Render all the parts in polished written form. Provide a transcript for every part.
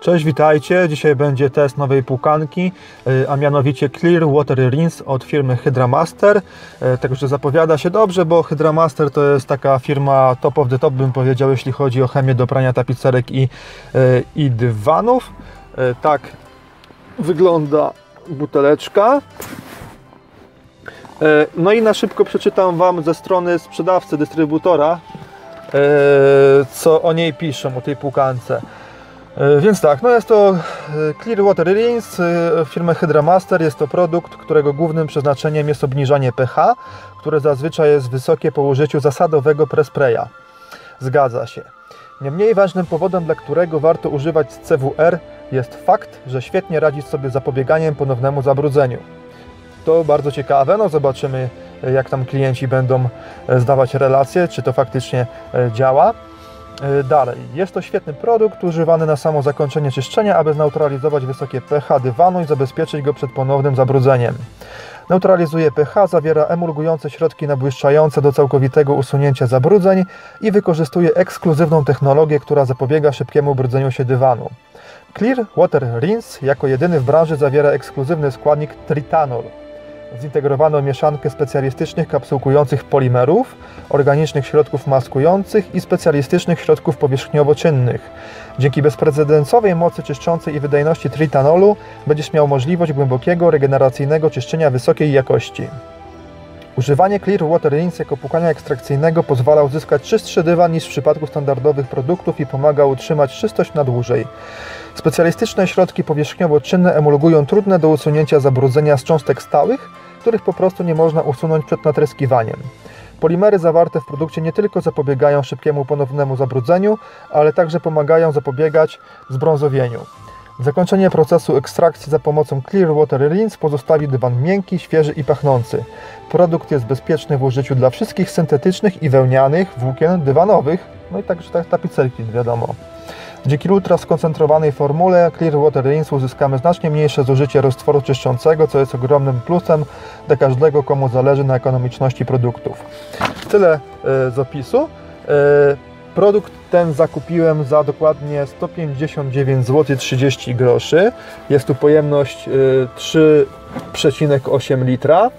Cześć, witajcie. Dzisiaj będzie test nowej płukanki, a mianowicie Clear Water Rinse od firmy Hydramaster. Także zapowiada się dobrze, bo Hydramaster to jest taka firma top of the top, bym powiedział, jeśli chodzi o chemię do prania tapicerek i dywanów. Tak wygląda buteleczka. No i na szybko przeczytam Wam ze strony sprzedawcy, dystrybutora, co o niej piszą, o tej płukance. Więc tak, no jest to Clear Water Rinse firmy Hydramaster. Jest to produkt, którego głównym przeznaczeniem jest obniżanie pH, które zazwyczaj jest wysokie po użyciu zasadowego prespraya. Zgadza się. Niemniej ważnym powodem, dla którego warto używać CWR, jest fakt, że świetnie radzi sobie z zapobieganiem ponownemu zabrudzeniu. To bardzo ciekawe, no zobaczymy, jak tam klienci będą zdawać relacje, czy to faktycznie działa. Dalej, jest to świetny produkt używany na samo zakończenie czyszczenia, aby zneutralizować wysokie pH dywanu i zabezpieczyć go przed ponownym zabrudzeniem. Neutralizuje pH, zawiera emulgujące środki nabłyszczające do całkowitego usunięcia zabrudzeń i wykorzystuje ekskluzywną technologię, która zapobiega szybkiemu brudzeniu się dywanu. Clear Water Rinse jako jedyny w branży zawiera ekskluzywny składnik tritanol, zintegrowaną mieszankę specjalistycznych kapsułkujących polimerów, organicznych środków maskujących i specjalistycznych środków powierzchniowo-czynnych. Dzięki bezprecedensowej mocy czyszczącej i wydajności tritanolu będziesz miał możliwość głębokiego, regeneracyjnego czyszczenia wysokiej jakości. Używanie Clear Water Rinse jako płukania ekstrakcyjnego pozwala uzyskać czystszy dywan niż w przypadku standardowych produktów i pomaga utrzymać czystość na dłużej. Specjalistyczne środki powierzchniowo-czynne emulgują trudne do usunięcia zabrudzenia z cząstek stałych, których po prostu nie można usunąć przed natryskiwaniem. Polimery zawarte w produkcie nie tylko zapobiegają szybkiemu ponownemu zabrudzeniu, ale także pomagają zapobiegać zbrązowieniu. Zakończenie procesu ekstrakcji za pomocą Clear Water Rinse pozostawi dywan miękki, świeży i pachnący. Produkt jest bezpieczny w użyciu dla wszystkich syntetycznych i wełnianych włókien dywanowych, no i także tapicerki, wiadomo. Dzięki ultra skoncentrowanej formule Clear Water Rinse uzyskamy znacznie mniejsze zużycie roztworu czyszczącego, co jest ogromnym plusem dla każdego, komu zależy na ekonomiczności produktów. Tyle z opisu. Produkt ten zakupiłem za dokładnie 159 zł 30 groszy. Jest tu pojemność 3,8 litra.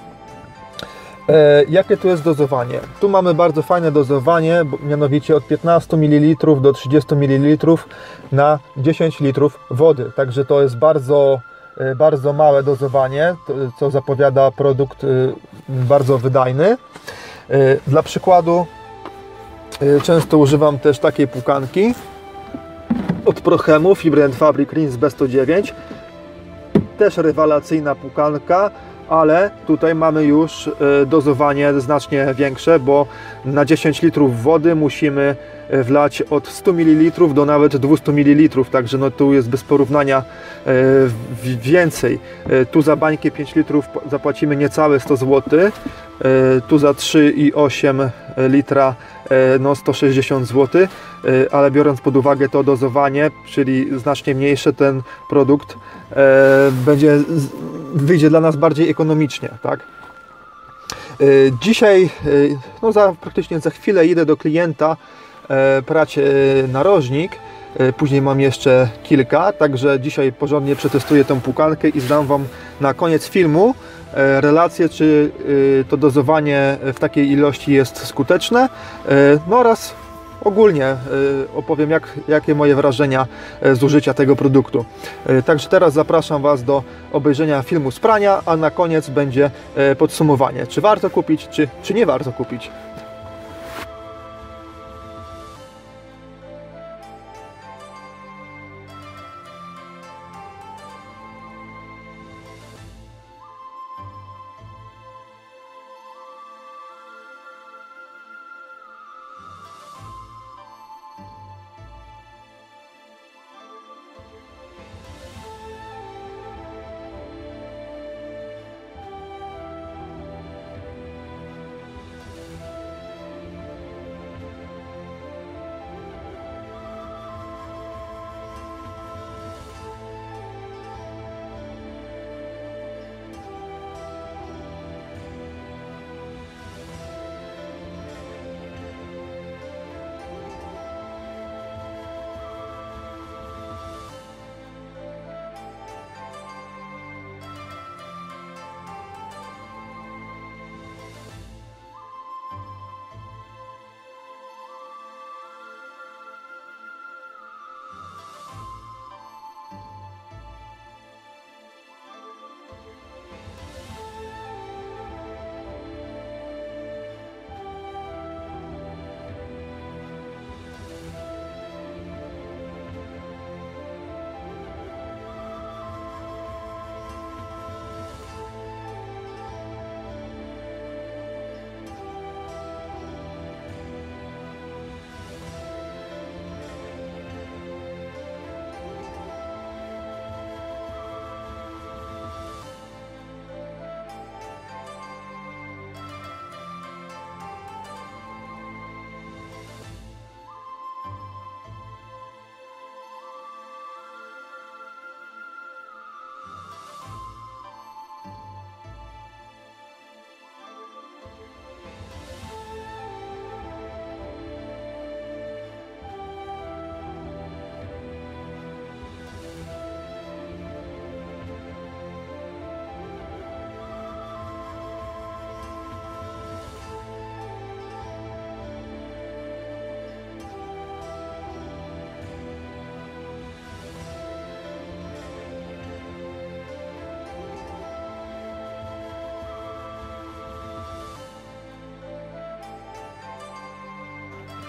Jakie tu jest dozowanie? Tu mamy bardzo fajne dozowanie, mianowicie od 15 ml do 30 ml na 10 litrów wody. Także to jest bardzo małe dozowanie, co zapowiada produkt bardzo wydajny. Dla przykładu często używam też takiej płukanki od Prochemu, Fibre & Fabric Rinse B109. Też rewelacyjna płukanka, ale tutaj mamy już dozowanie znacznie większe, bo na 10 litrów wody musimy wlać od 100 ml do nawet 200 ml, także no tu jest bez porównania więcej. Tu za bańkę 5 litrów zapłacimy niecałe 100 zł, tu za 3,8 litra no 160 zł, ale biorąc pod uwagę to dozowanie, czyli znacznie mniejsze, ten produkt wyjdzie dla nas bardziej ekonomicznie, tak? Dzisiaj, no praktycznie za chwilę idę do klienta prać narożnik, później mam jeszcze kilka, także dzisiaj porządnie przetestuję tą płukankę i zdam Wam na koniec filmu relację, czy to dozowanie w takiej ilości jest skuteczne, no oraz ogólnie opowiem, jakie moje wrażenia z użycia tego produktu. Także teraz zapraszam Was do obejrzenia filmu z prania, a na koniec będzie podsumowanie, czy warto kupić, czy nie warto kupić.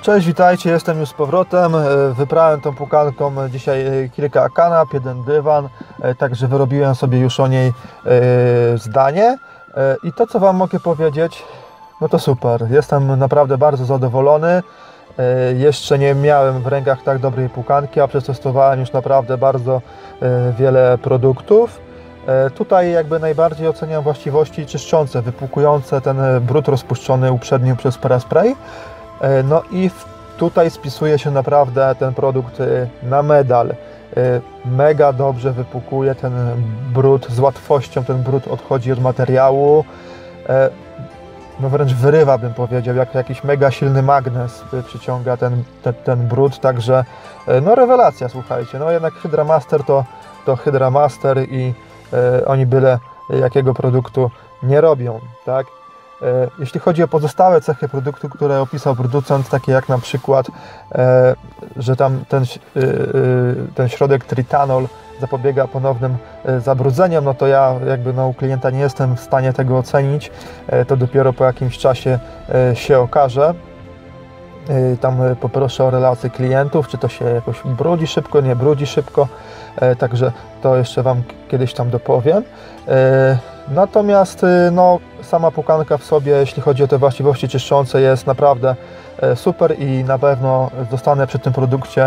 Cześć, witajcie, jestem już z powrotem. Wybrałem tą pukanką dzisiaj kilka kanap, jeden dywan, także wyrobiłem sobie już o niej zdanie. I to, co Wam mogę powiedzieć, no to super. Jestem naprawdę bardzo zadowolony. Jeszcze nie miałem w rękach tak dobrej pukanki, a przetestowałem już naprawdę bardzo wiele produktów. Tutaj jakby najbardziej oceniam właściwości czyszczące, wypłukujące ten brud rozpuszczony uprzednio przez Paraspray. No i tutaj spisuje się naprawdę ten produkt na medal. Mega dobrze wypłukuje ten brud, z łatwością ten brud odchodzi od materiału. No wręcz wyrywa, bym powiedział, jak jakiś mega silny magnes przyciąga ten brud, także no rewelacja, słuchajcie. No jednak Hydra Master to Hydra Master i oni byle jakiego produktu nie robią, tak? Jeśli chodzi o pozostałe cechy produktu, które opisał producent, takie jak na przykład, że tam ten środek tritanol zapobiega ponownym zabrudzeniom, no to ja jakby u klienta nie jestem w stanie tego ocenić, to dopiero po jakimś czasie się okaże. Tam poproszę o relacje klientów, czy to się jakoś brudzi szybko, nie brudzi szybko, także to jeszcze Wam kiedyś tam dopowiem. Natomiast no, sama pukanka w sobie, jeśli chodzi o te właściwości czyszczące, jest naprawdę super i na pewno zostanę przy tym produkcie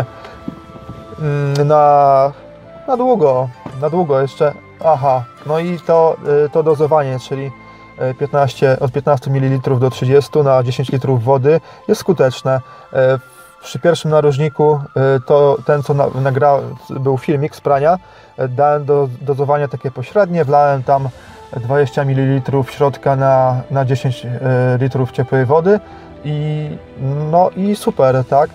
na długo jeszcze. Aha, no i to dozowanie, czyli od 15 ml do 30 na 10 litrów wody jest skuteczne. Przy pierwszym narożniku, to ten co był filmik z prania, dałem dozowanie takie pośrednie, wlałem tam 20 ml środka na 10 litrów ciepłej wody i super, tak?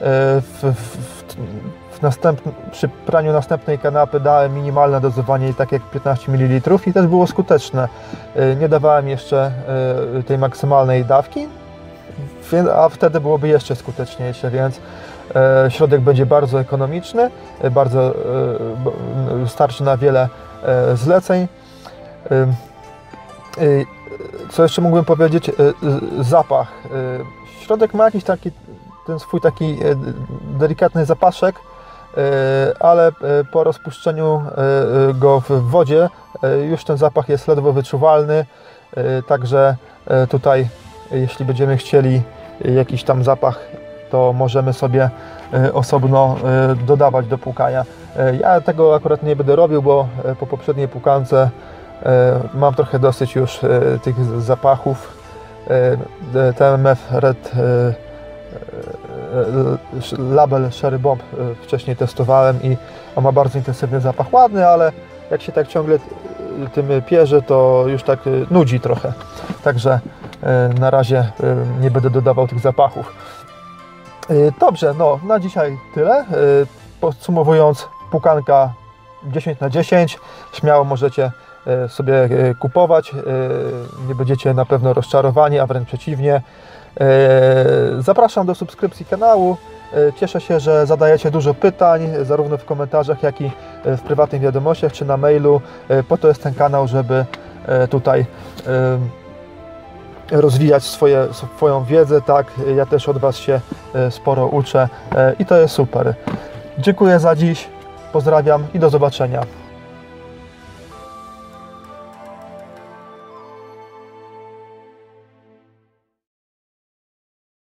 Przy praniu następnej kanapy dałem minimalne dozowanie, tak jak 15 ml i też było skuteczne. Nie dawałem jeszcze tej maksymalnej dawki, a wtedy byłoby jeszcze skuteczniejsze, więc środek będzie bardzo ekonomiczny, bardzo starczy na wiele zleceń. Co jeszcze mógłbym powiedzieć? Zapach. Środek ma jakiś ten swój taki delikatny zapaszek, ale po rozpuszczeniu go w wodzie już ten zapach jest ledwo wyczuwalny, także tutaj jeśli będziemy chcieli jakiś tam zapach, to możemy sobie osobno dodawać do płukania. Ja tego akurat nie będę robił, bo po poprzedniej płukance mam trochę dosyć już tych zapachów. TMF Red Label Cherry Bomb wcześniej testowałem i on ma bardzo intensywny zapach, ładny, ale jak się tak ciągle tym pierze, to już tak nudzi trochę. Także na razie nie będę dodawał tych zapachów. Dobrze, no na dzisiaj tyle. Podsumowując, pukanka 10/10, śmiało możecie sobie kupować, nie będziecie na pewno rozczarowani, a wręcz przeciwnie. Zapraszam do subskrypcji kanału. Cieszę się, że zadajecie dużo pytań, zarówno w komentarzach, jak i w prywatnych wiadomościach, czy na mailu. Po to jest ten kanał, żeby tutaj rozwijać swoją wiedzę, tak? Ja też od Was się sporo uczę i to jest super. Dziękuję za dziś, pozdrawiam i do zobaczenia.